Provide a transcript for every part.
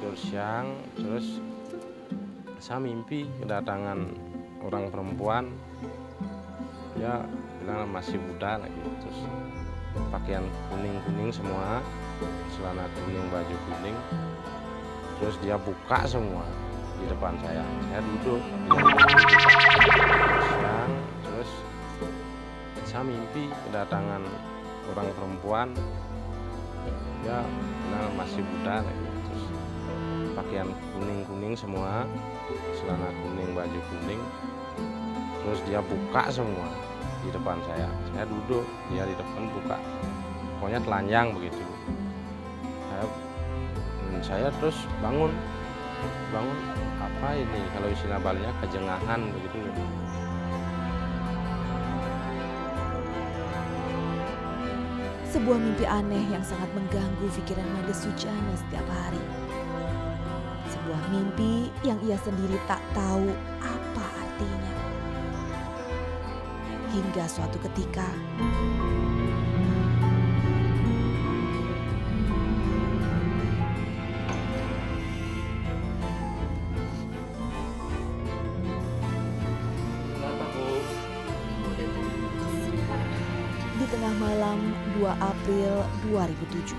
tidur siang, terus saya mimpi kedatangan orang perempuan. Dia bilang masih muda lagi, terus pakaian kuning-kuning semua, celana kuning, baju kuning. Terus dia buka semua di depan saya duduk siang, terus saya mimpi kedatangan orang perempuan. Dia bilang masih muda lagi, terus pakaian kuning-kuning semua, celana kuning, baju kuning. Terus dia buka semua di depan saya duduk, dia di depan buka, pokoknya telanjang begitu. Saya terus bangun apa ini, kalau istilah Balinya kejengahan begitu. Sebuah mimpi aneh yang sangat mengganggu pikiran Made Sujana setiap hari. Sebuah mimpi yang ia sendiri tak tahu apa artinya. Hingga suatu ketika, di tengah malam 2 April 2007.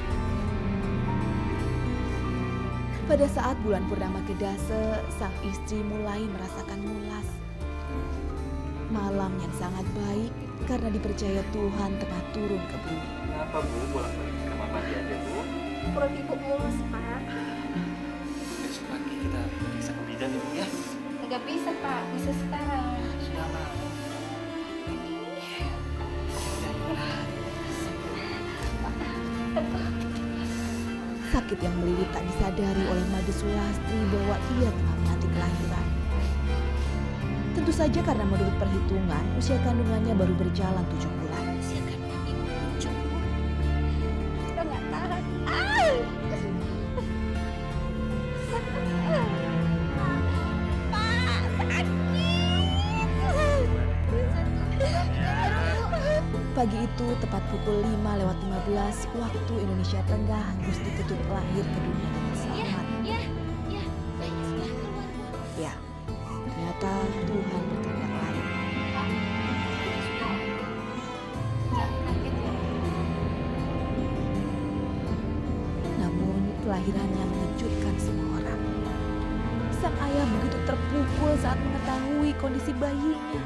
Pada saat bulan purnama kedase, sang istri mulai merasakan mulas. Malam yang sangat baik karena dipercaya Tuhan tengah turun ke bumi. Kenapa Bu bolak-balik ke kamar mandi aja Bu? Perut ibu mulus, Pak. Besok pagi kita periksa ke bidan ya Bu ya? Nggak bisa, Pak. Bisa sekarang. Sudah Pak. Sakit yang melilit tak disadari oleh Made Sulastri bahwa ia telah menanti kelahiran. Tentu saja karena menurut perhitungan usia kandungannya baru berjalan 7 bulan. Usia kandungan ibu 7 bulan. Kita nggak tahan. Pak, sakit. Pagi itu tepat pukul 5:15 waktu Indonesia Tengah, Gusti Ketut lahir ke dunia dengan selamat. Ya. Saya sudah keluar, Bu. Ya, ternyata Tuhan berkehendak lain. Jangan kaget ya. Namun kelahirannya mengejutkan semua orang. Sang ayah begitu terpukul saat mengetahui kondisi bayinya.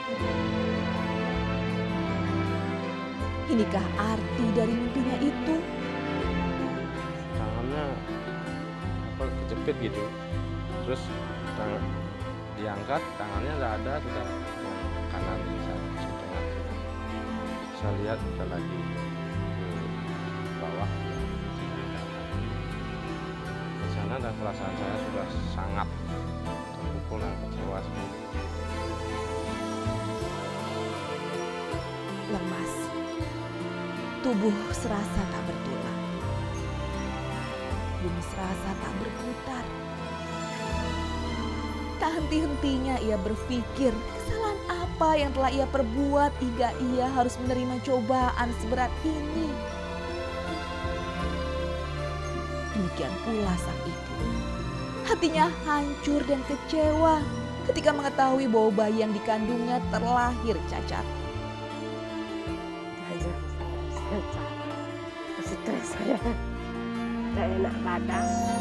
Inikah arti dari mimpinya itu? Tangannya kejepit gitu, terus diangkat, tangannya nggak ada, sudah yang kanan saya tengah. Saya lihat sudah lagi ke bawah. Di sana dan perasaan saya sudah sangat terpukul dan kecewa. Lemas. Tubuh serasa tak bertulang. Bumi serasa tak berputar. Tak henti-hentinya ia berpikir kesalahan apa yang telah ia perbuat hingga ia harus menerima cobaan seberat ini. Demikian pula sang ibu. Hatinya hancur dan kecewa ketika mengetahui bahwa bayi yang dikandungnya terlahir cacat. Stres saya. Tidak enak badan.